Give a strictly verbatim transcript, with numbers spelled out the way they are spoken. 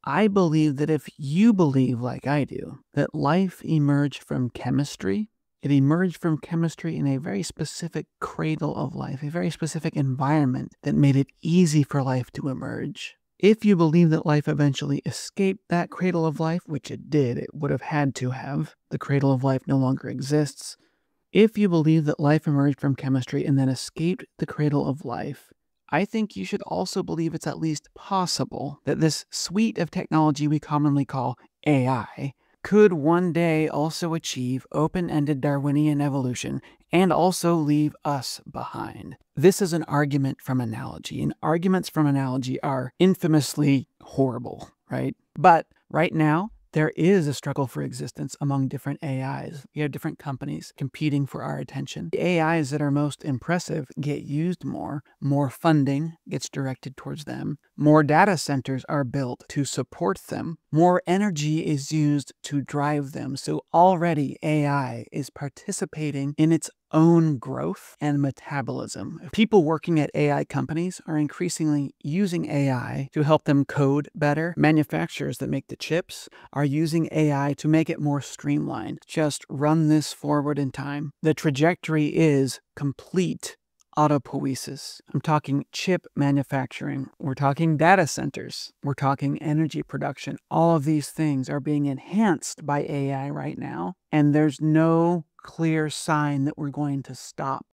I believe that if you believe, like I do, that life emerged from chemistry, it emerged from chemistry in a very specific cradle of life, a very specific environment that made it easy for life to emerge. If you believe that life eventually escaped that cradle of life, which it did, it would have had to have, the cradle of life no longer exists. If you believe that life emerged from chemistry and then escaped the cradle of life, I think you should also believe it's at least possible that this suite of technology we commonly call A I could one day also achieve open-ended Darwinian evolution and also leave us behind. This is an argument from analogy, and arguments from analogy are infamously horrible, right? But right now, there is a struggle for existence among different A Is. You have different companies competing for our attention. The A Is that are most impressive get used more. More funding gets directed towards them. More data centers are built to support them. More energy is used to drive them. So already A I is participating in its own growth and metabolism. People working at A I companies are increasingly using A I to help them code better. Manufacturers that make the chips are using A I to make it more streamlined. Just run this forward in time. The trajectory is complete autopoiesis. I'm talking chip manufacturing. We're talking data centers. We're talking energy production. All of these things are being enhanced by A I right now, and there's no clear sign that we're going to stop